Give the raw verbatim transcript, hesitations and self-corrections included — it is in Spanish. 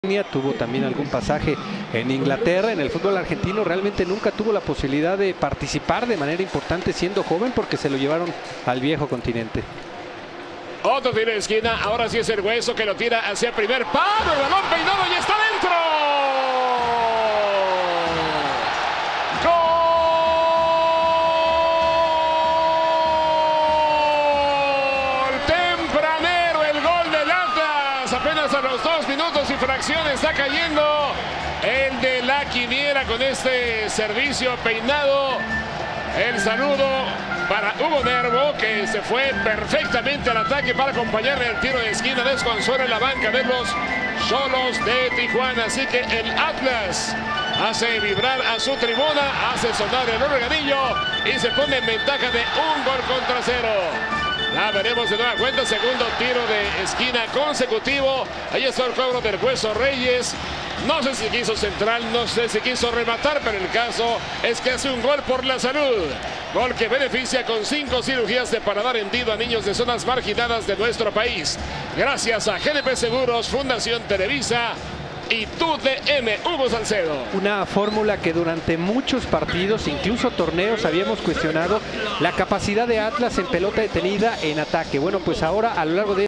Tuvo también algún pasaje en Inglaterra. En el fútbol argentino realmente nunca tuvo la posibilidad de participar de manera importante siendo joven porque se lo llevaron al viejo continente. Otro tiro de esquina, ahora sí es el Hueso que lo tira hacia el primer palo, el balón peinado y está dentro. ¡Gol! Tempranero el gol del Atlas, apenas a los dos minutos y fracción está cayendo el de la quiniera con este servicio peinado. El saludo para Hugo Nervo, que se fue perfectamente al ataque para acompañarle al tiro de esquina. Desconsuelo en la banca de los Xolos de Tijuana. Así que el Atlas hace vibrar a su tribuna, hace sonar el organillo y se pone en ventaja de un gol contra cero. La veremos de nueva cuenta, segundo tiro de esquina consecutivo. Ahí está el cobro del Hueso Reyes. No sé si quiso central, no sé si quiso rematar, pero el caso es que hace un gol por la salud. Gol que beneficia con cinco cirugías de paladar hendido a niños de zonas marginadas de nuestro país. Gracias a G N P Seguros, Fundación Televisa y T U D M. Hugo Salcedo. Una fórmula que durante muchos partidos, incluso torneos, habíamos cuestionado la capacidad de Atlas en pelota detenida en ataque. Bueno, pues ahora a lo largo de